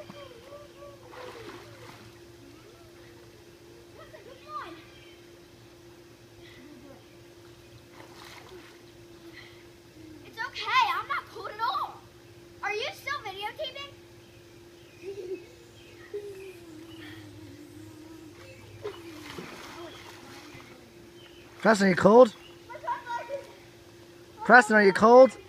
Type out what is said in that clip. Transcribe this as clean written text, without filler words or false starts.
It's okay, I'm not cold at all. Are you still videotaping? Preston, are you cold? Preston, are you cold?